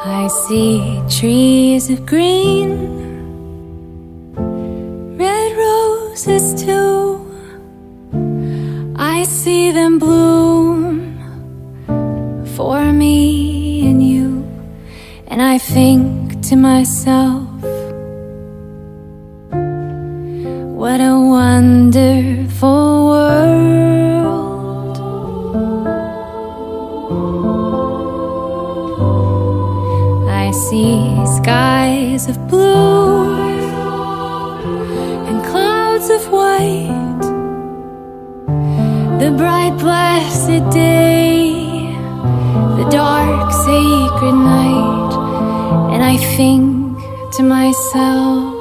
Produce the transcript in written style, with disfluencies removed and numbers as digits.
I see trees of green, red roses too. I see them bloom for me and you. And I think to myself, what a wonderful world. I see skies of blue and clouds of white, the bright blessed day, the dark sacred night. And I think to myself,